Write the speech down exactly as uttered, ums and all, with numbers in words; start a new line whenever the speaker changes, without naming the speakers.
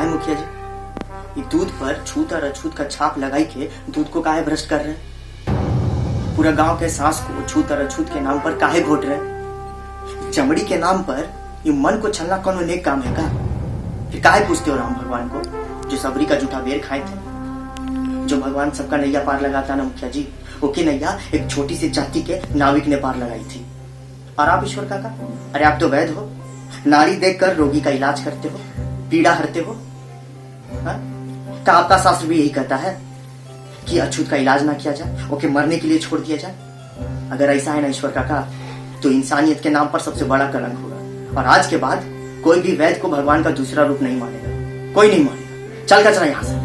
काहे मुखिया जी, ये दूध पर छूत और अछूत का छाप लगाई के दूध को काहे भ्रष्ट कर रहे हैं? पूरा गांव के सांस को छूत और अछूत के नाम पर काहे घोट रहे हैं? चमड़ी के नाम पर ये मन को छलना कौन नेक काम है का? फिर काहे पूछते हो राम भगवान को जो सबरी का जूठा बेर खाए थे? जो भगवान सबका नैया पार लगाता ना मुखिया जी, ओके नैया एक छोटी सी जाति के नाविक ने पार लगाई थी। और आप ईश्वर काका, अरे आप तो वैद्य हो, नारी देखकर रोगी का इलाज करते हो, पीड़ा हरते हो। का आपका शास्त्र भी यही कहता है कि अछूत का इलाज ना किया जाए, ओके मरने के लिए छोड़ दिया जाए। अगर ऐसा है ना ईश्वर काका, तो इंसानियत के नाम पर सबसे बड़ा कलंक होगा। और आज के बाद कोई भी वैद्य को भगवान का दूसरा रूप नहीं मानेगा, कोई नहीं मानेगा। चल कर चला यहाँ से।